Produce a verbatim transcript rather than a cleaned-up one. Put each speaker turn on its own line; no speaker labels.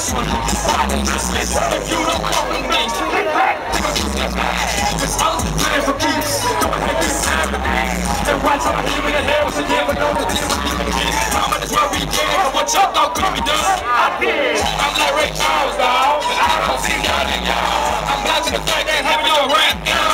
Just listen, if you don't come with me, it's all the time for keeps. Go ahead, this time to be. And watch how I live in the hell, so never know the difference between mama, that's what we did. But what y'all thought could be done, I did. I'm like Ray Charles, dawg, but I don't see y'all in y'all. I'm watching the fact that having your rap.